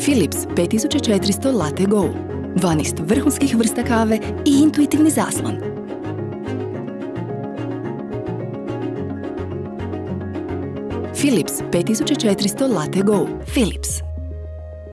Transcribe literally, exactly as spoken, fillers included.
Philips pet tisuća četiristo Latte Go. dvanaest vrhunskih vrsta kave i intuitivni zaslon. Philips pet tisuća četiristo Latte Go. Philips.